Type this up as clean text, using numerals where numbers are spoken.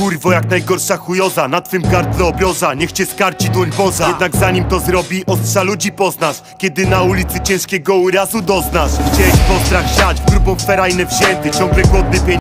kurwo jak najgorsza chujoza, na twym gardle obioza, niech cię skarci dłoń Boża. Jednak zanim to zrobi, ostrza ludzi poznasz, kiedy na ulicy ciężkiego urazu doznasz. Chciałeś postrach siać, w grubą ferajnę wzięty, ciągle głodny pieniądz.